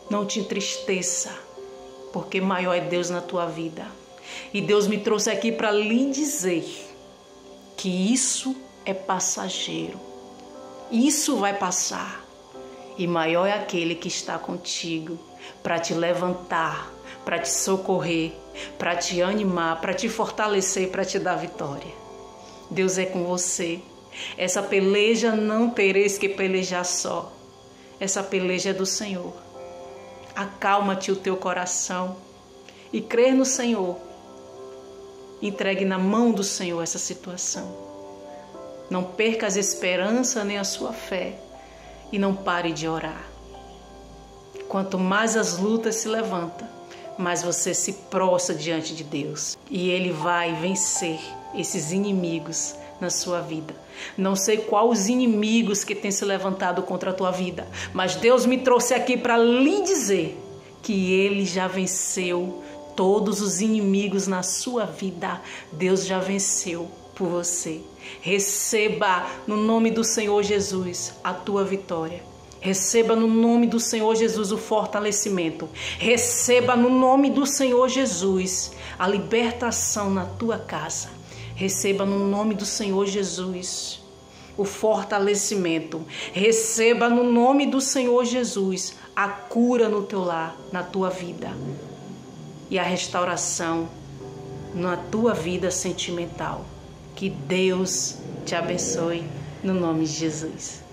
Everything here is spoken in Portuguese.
Não te entristeça, porque maior é Deus na tua vida. E Deus me trouxe aqui para lhe dizer que isso é passageiro. Isso vai passar. E maior é aquele que está contigo para te levantar, para te socorrer, para te animar, para te fortalecer, para te dar vitória. Deus é com você. Essa peleja não tereis que pelejar só. Essa peleja é do Senhor. Acalma-te o teu coração e crê no Senhor. Entregue na mão do Senhor essa situação. Não perca as esperanças nem a sua fé e não pare de orar. Quanto mais as lutas se levantam, mais você se prostra diante de Deus e Ele vai vencer esses inimigos na sua vida. Não sei quais os inimigos que têm se levantado contra a tua vida, mas Deus me trouxe aqui para lhe dizer que Ele já venceu todos os inimigos na sua vida. Deus já venceu por você. Receba no nome do Senhor Jesus a tua vitória. Receba no nome do Senhor Jesus o fortalecimento. Receba no nome do Senhor Jesus a libertação na tua casa. Receba no nome do Senhor Jesus o fortalecimento. Receba no nome do Senhor Jesus a cura no teu lar, na tua vida. E a restauração na tua vida sentimental. Que Deus te abençoe no nome de Jesus.